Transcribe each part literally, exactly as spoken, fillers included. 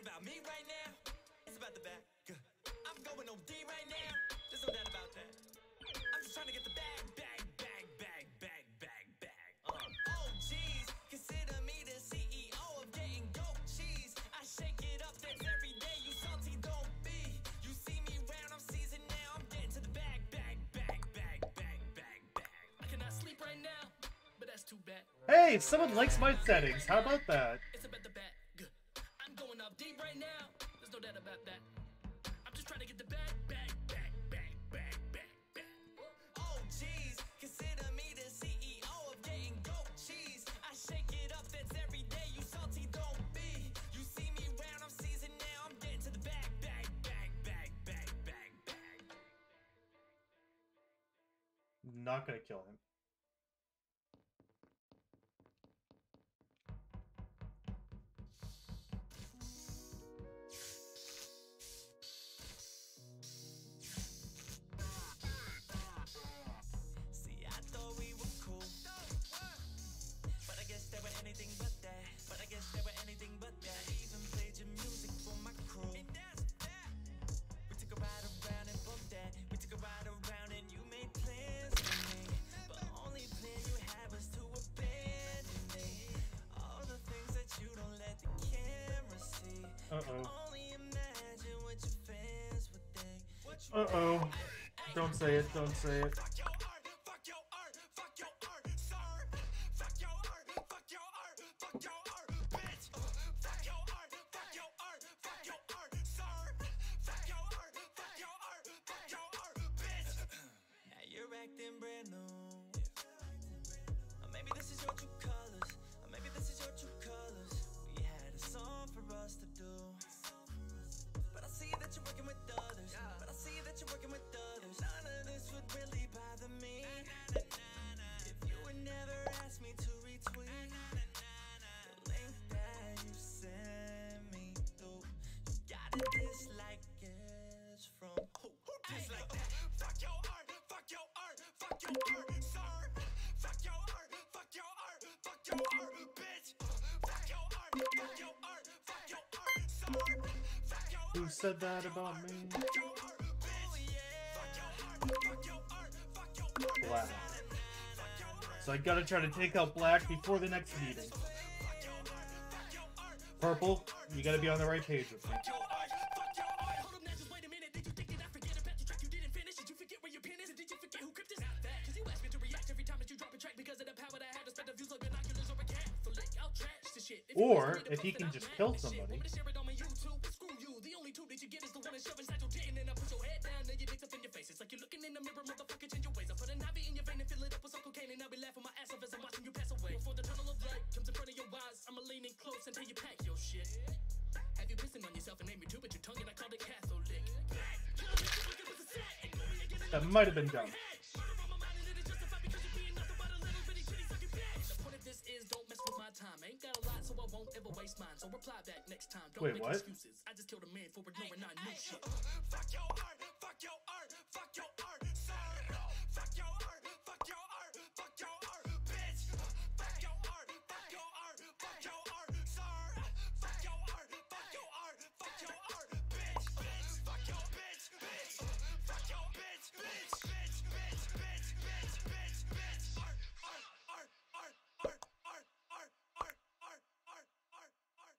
about me right now. It's about the bag. I'm going O D right now. There's no doubt about that. I'm just trying to get the bag, bag, bag, bag, bag, bag, bag. Uh. Oh, geez, consider me the C E O of getting goat cheese. I shake it up, that's every day. You salty, don't be. You see me round, I'm seasoned now. I'm getting to the bag, bag, bag, bag, bag, bag, bag. I cannot sleep right now, but that's too bad. Hey, someone likes my settings. How about that? It's about the bag. I'm going up deep right now. There's no doubt about that. I'm just trying to get the bag, bag, bag, bag, bag, bag, bag. Oh, geez, consider me the C E O of getting goat cheese. I shake it up, that's every day. You salty, don't be. You see me round, I'm seasoned now. I'm getting to the bag, bag, bag, bag, bag, bag, bag. Not gonna kill him. Uh-oh. Uh-oh. Don't say it, don't say it. Acting brand new. Or maybe this is your true colors. Or maybe this is your true colors. We had a song for us to do. But I see that you're working with others. But I see that you're working with others. None of this would really bother me if you would never ask me to retweet the link that you sent me through. You gotta dislike it from who? Who dislike that? Fuck your art. Fuck your art. Fuck your art, sir. Fuck your art. Fuck your art. Fuck your art, bitch. Fuck your art. Fuck your art. Fuck your art, sir. Fuck your art. Who said that about me? Fuck your art, bitch. Fuck your art. Fuck your art. Fuck your art. Black. So I gotta try to take out Black before the next meeting. Purple, you gotta be on the right page with me. Or, if he can just kill somebody. That might have been dumb. Wait, what? I just killed a man for ignoring I knew shit. Fuck your art, fuck your art, fuck your art, sir. Fuck your art, fuck your art, fuck your art, bitch. Fuck your art, fuck your art, fuck your art, sir. Fuck your art, fuck your art, fuck your art, bitch. Fuck your bitch, bitch. Fuck your bitch, bitch, bitch, bitch, bitch, bitch, bitch, bitch. Art, art, art, art, art, art, art, art, art, art, art, art.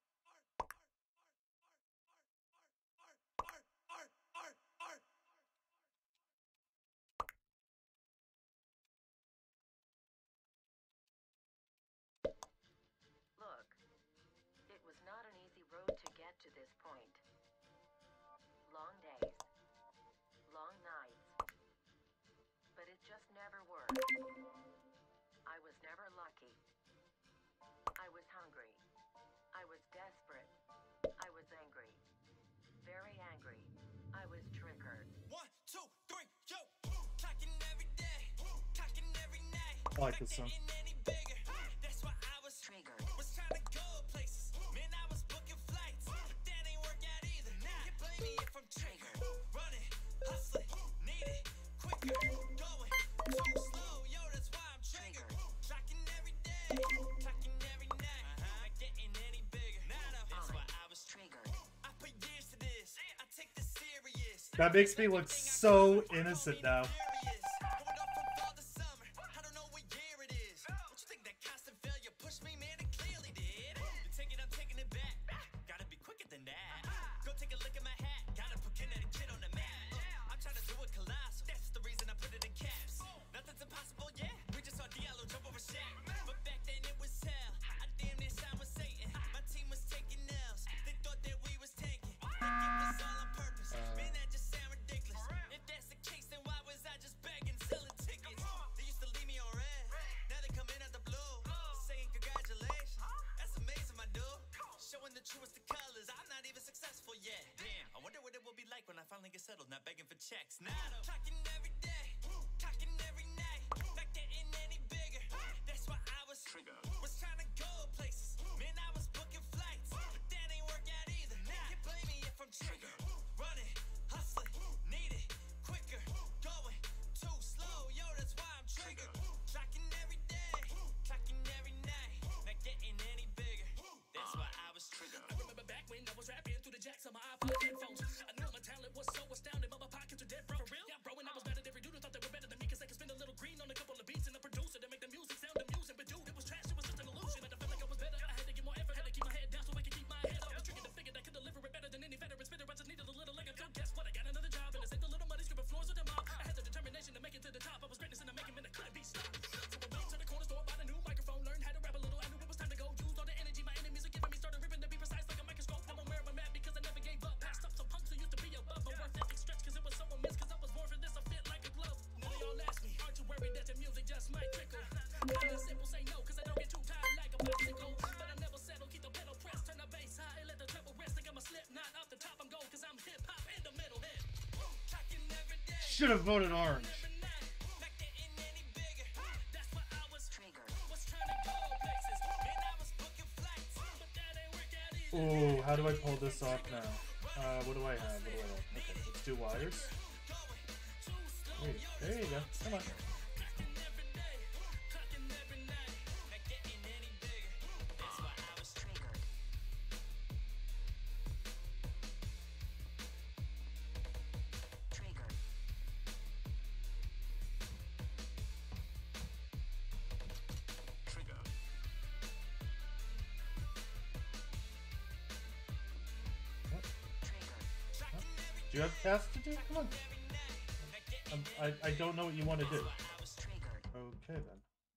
Look, it was not an easy road to get to this point. Long days, long nights, but it just never worked. I was never lucky. I was hungry. I was desperate. I was angry. Very angry. I was triggered. One, two, three, yo. Clocking every day. Clocking every night. I like this song. Any bigger. That's why I was Triggered. Was trying to go places. Man, I was booking flights. But that ain't work out either. Now you blame me if I'm triggered. Running, hustling, need it quicker. Going too slow, yo. That's why I'm triggered. Clocking every day. Clocking every night. Not getting any bigger. That's why I was triggered. That makes me look so innocent now. Not begging for checks. Nah, clocking every day, clocking every night, not getting any bigger. That's why I was trigger. Was trying to go places. Man, I was booking flights, but that ain't work out either. Can't blame me if I'm trigger. Running, hustling, need it quicker. Going too slow, yo, that's why I'm triggered. Clocking every day, clocking every night, not getting any bigger. That's why I was triggered. I remember back when I was rapping through the jacks on my iPod headphones. I knew my talent was so astounding. Should have voted orange. Oh, how do I pull this off now? Uh, what do I have? What do I have? Okay, let's do wires. There you, there you go. Come on. Do you have tasks to do? Come on. Um, I, I don't know what you want to do. Okay then.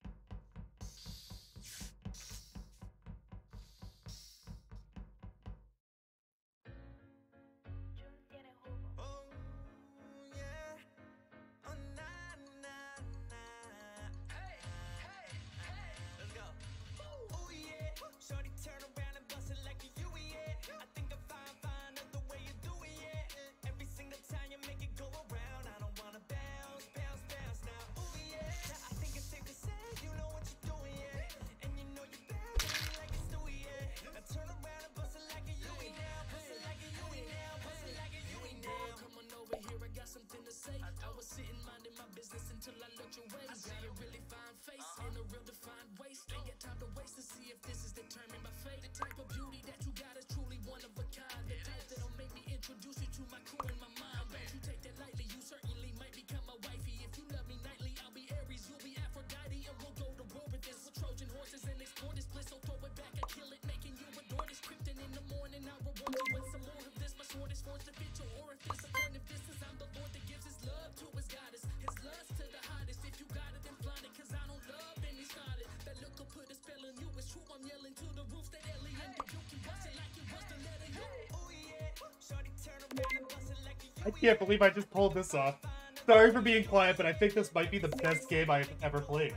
I can't believe I just pulled this off. Sorry for being quiet, but I think this might be the best game I've ever played.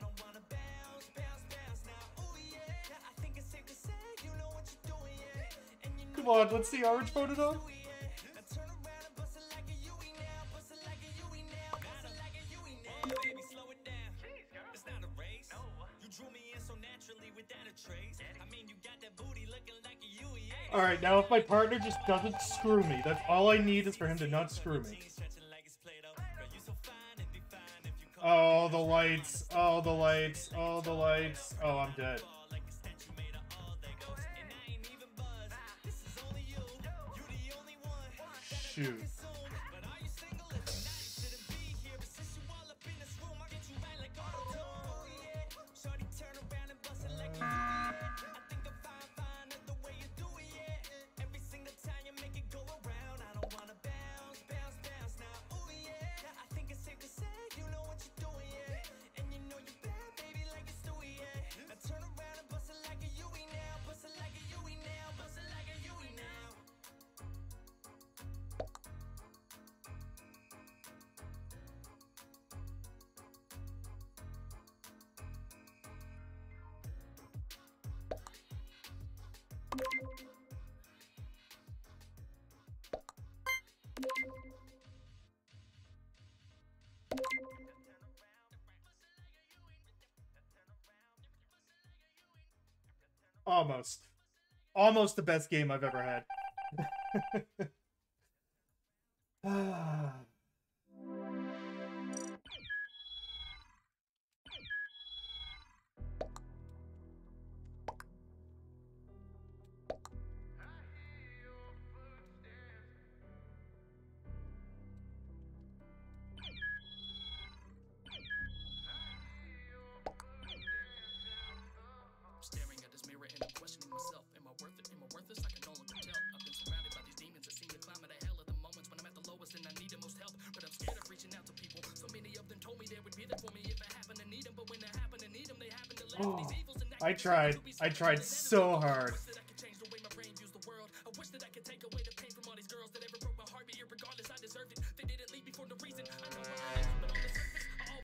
Come on, let's see orange voted on. Alright, now if my partner just doesn't screw me, that's all I need is for him to not screw me. Oh, the lights. Oh, the lights. Oh, the lights. Oh, I'm dead. Shoot. Almost. Almost the best game I've ever had. Staring at this mirror and I'm questioning myself. Am I worth it? Am I worthless? I can no longer tell. I've been surrounded by these demons that seem to climb out of hell at the moments when I'm at the lowest and I need the most help. But I'm scared of reaching out to people. So many of them told me they would be there for me if I happen to need them. But when I happen to need them, they happen to let Oh, these evils and I tried. I tried so hard.